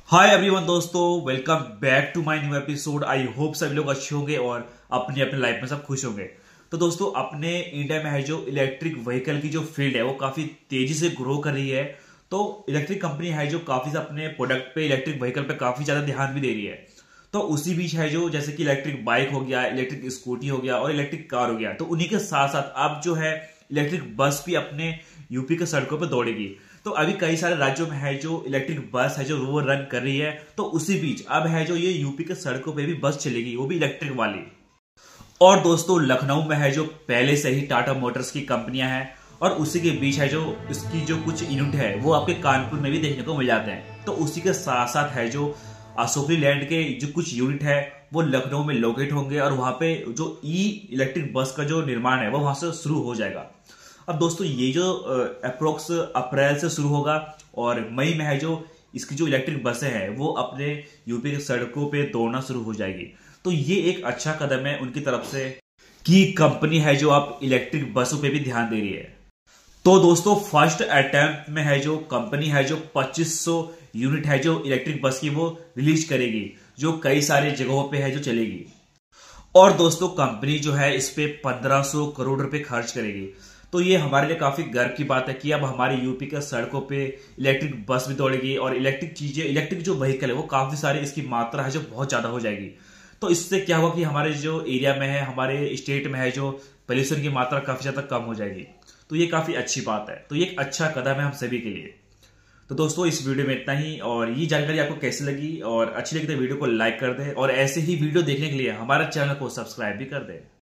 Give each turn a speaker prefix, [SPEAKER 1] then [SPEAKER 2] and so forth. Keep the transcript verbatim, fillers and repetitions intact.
[SPEAKER 1] हाय everyone दोस्तों, welcome back to my new episode. I hope सभी लोग अच्छे होंगे और अपनी अपनी लाइफ में सब खुश होंगे। तो दोस्तों, अपने इंडिया में है जो इलेक्ट्रिक व्हीकल की जो फील्ड है वो काफी तेजी से ग्रो कर रही है। तो इलेक्ट्रिक कंपनी है जो काफी अपने प्रोडक्ट पे, इलेक्ट्रिक व्हीकल पे काफी ज्यादा ध्यान भी दे रही है। तो उसी बीच है जो जैसे कि इलेक्ट्रिक बाइक हो गया, इलेक्ट्रिक स्कूटी हो गया और इलेक्ट्रिक कार हो गया, तो उन्हीं के साथ साथ अब जो है इलेक्ट्रिक बस भी अपने यूपी के सड़कों पर दौड़ेगी। तो अभी कई सारे राज्यों में है जो इलेक्ट्रिक बस है जो वो रन कर रही है। तो उसी बीच अब है जो ये यूपी के सड़कों पे भी बस चलेगी, वो भी इलेक्ट्रिक वाली। और दोस्तों, लखनऊ में है जो पहले से ही टाटा मोटर्स की कंपनियां हैं और उसी के बीच है जो इसकी जो कुछ यूनिट है वो आपके कानपुर में भी देखने को मिल जाते हैं। तो उसी के साथ साथ है जो अशोक लैंड के जो कुछ यूनिट है वो लखनऊ में लोकेट होंगे और वहां पे जो ई इलेक्ट्रिक बस का जो निर्माण है वो वहां से शुरू हो जाएगा। अब दोस्तों, ये जो अप्रोक्स अप्रैल से शुरू होगा और मई में है जो इसकी जो इलेक्ट्रिक बसें हैं वो अपने यूपी के सड़कों पे दौड़ना शुरू हो जाएगी। तो ये एक अच्छा कदम है उनकी तरफ से कि कंपनी है जो आप इलेक्ट्रिक बसों पे भी ध्यान दे रही है। तो दोस्तों, फर्स्ट अटेम्प्ट में है जो कंपनी है जो पच्चीस सौ यूनिट है जो इलेक्ट्रिक बस की वो रिलीज करेगी, जो कई सारे जगहों पे है जो चलेगी। और दोस्तों, कंपनी जो है इस पे पंद्रह सौ करोड़ रुपए खर्च करेगी। तो ये हमारे लिए काफी गर्व की बात है कि अब हमारे यूपी के सड़कों पे इलेक्ट्रिक बस भी दौड़ेगी और इलेक्ट्रिक चीजें, इलेक्ट्रिक जो व्हीकल है वो काफी सारे, इसकी मात्रा है जो बहुत ज्यादा हो जाएगी। तो इससे क्या होगा कि हमारे जो एरिया में है, हमारे स्टेट में है जो पोल्यूशन की मात्रा काफी ज्यादा कम हो जाएगी। तो ये काफी अच्छी बात है। तो ये एक अच्छा कदम है हम सभी के लिए। तो दोस्तों, इस वीडियो में इतना ही। और ये जानकारी आपको कैसी लगी और अच्छी लगी तो वीडियो को लाइक कर दें और ऐसे ही वीडियो देखने के लिए हमारे चैनल को सब्सक्राइब भी कर दें।